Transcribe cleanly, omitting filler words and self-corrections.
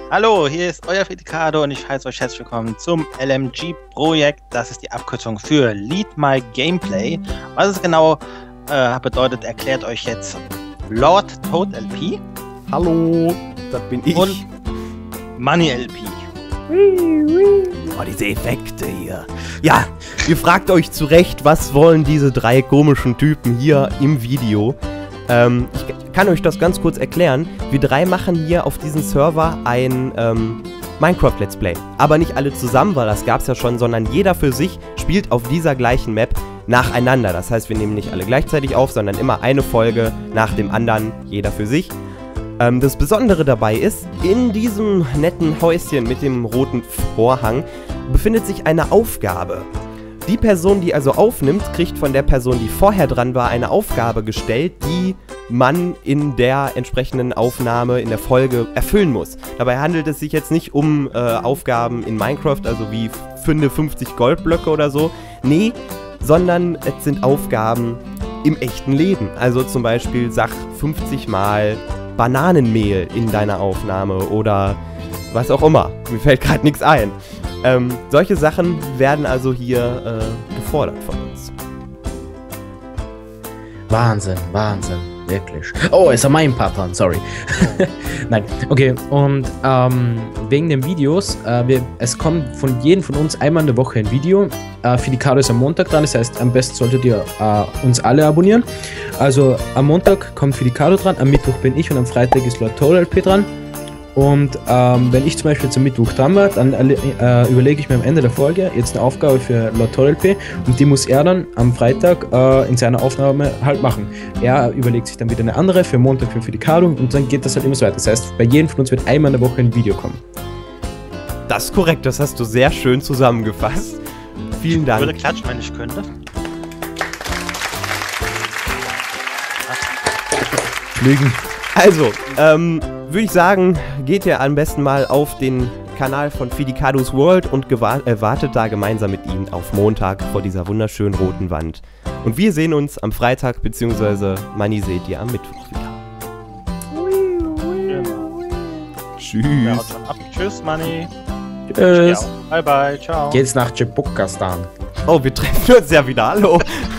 Hallo, hier ist euer Fitikado und ich heiße euch herzlich willkommen zum LMG-Projekt. Das ist die Abkürzung für Lead My Gameplay. Was es genau bedeutet, erklärt euch jetzt Lord Toad LP. Hallo, das bin ich. Und Money LP. Oh, diese Effekte hier. Ja, ihr fragt euch zu Recht, was wollen diese drei komischen Typen hier im Video? Ich kann euch das ganz kurz erklären. Wir drei machen hier auf diesem Server ein Minecraft-Let's Play. Aber nicht alle zusammen, weil das gab's ja schon, sondern jeder für sich spielt auf dieser gleichen Map nacheinander. Das heißt, wir nehmen nicht alle gleichzeitig auf, sondern immer eine Folge nach dem anderen, jeder für sich. Das Besondere dabei ist, in diesem netten Häuschen mit dem roten Vorhang befindet sich eine Aufgabe. Die Person, die also aufnimmt, kriegt von der Person, die vorher dran war, eine Aufgabe gestellt, die man in der entsprechenden Aufnahme, in der Folge erfüllen muss. Dabei handelt es sich jetzt nicht um Aufgaben in Minecraft, also wie finde 50 Goldblöcke oder so. Nee, sondern es sind Aufgaben im echten Leben. Also zum Beispiel sag 50 Mal Bananenmehl in deiner Aufnahme oder was auch immer. Mir fällt gerade nichts ein. Solche Sachen werden also hier gefordert von uns. Wahnsinn, Wahnsinn, wirklich. Oh, ist ja mein Pattern, sorry. Nein, okay, und wegen den Videos, es kommt von jedem von uns einmal in der Woche ein Video. Fitikado ist am Montag dran, das heißt, am besten solltet ihr uns alle abonnieren. Also am Montag kommt Fitikado dran, am Mittwoch bin ich und am Freitag ist Lord Toad LP dran. Und wenn ich zum Beispiel zum Mittwoch dran war, dann überlege ich mir am Ende der Folge jetzt eine Aufgabe für Lord Toad LP und die muss er dann am Freitag in seiner Aufnahme halt machen. Er überlegt sich dann wieder eine andere für Montag für Fitikado und dann geht das halt immer so weiter. Das heißt, bei jedem von uns wird einmal in der Woche ein Video kommen. Das ist korrekt, das hast du sehr schön zusammengefasst. Vielen Dank. Ich würde klatschen, wenn ich könnte. Lügen. Also, würde ich sagen, geht ihr am besten mal auf den Kanal von Fitikados World und wartet da gemeinsam mit ihm auf Montag vor dieser wunderschönen roten Wand. Und wir sehen uns am Freitag, beziehungsweise Manni seht ihr am Mittwoch wieder. Tschüss. Ja, haut schon ab. Tschüss, Money. Tschüss. Bye, bye. Ciao. Geht's nach Dschibukastan. Oh, wir treffen uns ja wieder. Hallo.